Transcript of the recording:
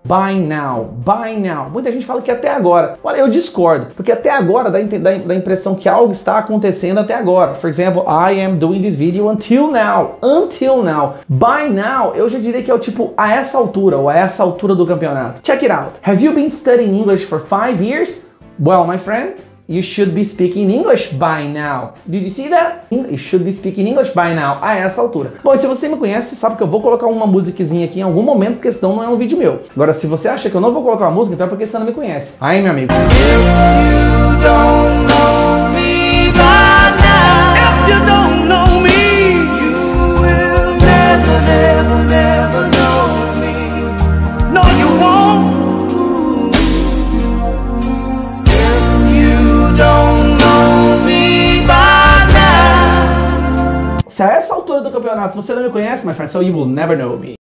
By now, by now. Muita gente fala que até agora. Olha, eu discordo, porque até agora dá a impressão que algo está acontecendo até agora. For example, I am doing this video until now. Until now. By now, eu já diria que é o tipo a essa altura, ou a essa altura do campeonato. Check it out. Have you been studying English for 5 years? Well, my friend, you should be speaking English by now. Did you see that? You should be speaking English by now. A essa altura. Bom, e se você me conhece, sabe que eu vou colocar uma musiquinha aqui em algum momento, porque senão não é um vídeo meu. Agora, se você acha que eu não vou colocar uma música, então é porque você não me conhece. Aí, meu amigo. Se a essa altura do campeonato você não me conhece, my friend, so you will never know me.